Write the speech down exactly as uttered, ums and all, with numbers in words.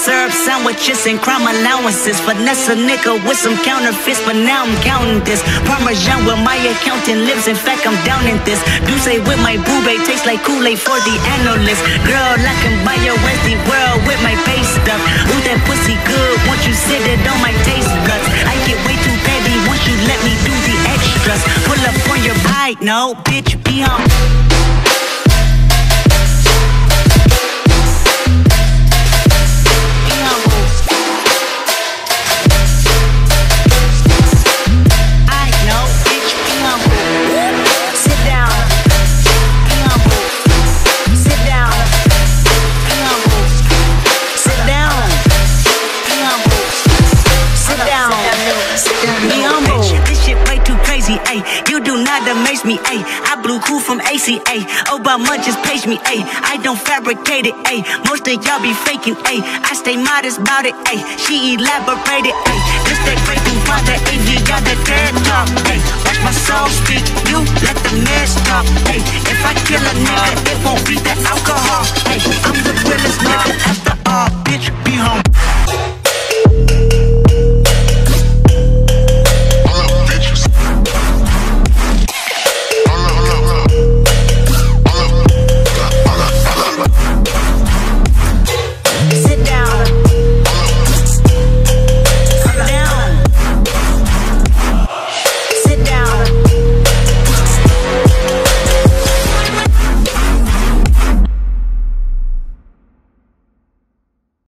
syrup sandwiches and crime allowances. Finesse a nigga with some counterfeits, but now I'm counting this. Parmesan where my accountant lives, in fact I'm down in this. Douce with my boobay, tastes like Kool-Aid for the analyst. Girl, I can buy your Westie world with my pay stuff. Ooh, that pussy good, once you sit it on my taste buds. I get way too petty once you let me do the extras. Pull up on your bike, no, bitch, be on. Ay, you do not amaze me, ay. I blew cool from A C A. Obama just paged me, ay. I don't fabricate it, ay. Most of y'all be faking, ay. I stay modest about it, ay. She elaborated, ay. This that great thing for the A V, got the dead talk, ay. Watch my soul speak, you let the mess talk, ay. If I kill a nigga, it won't be the alcohol, ay. I'm the realest nigga after all.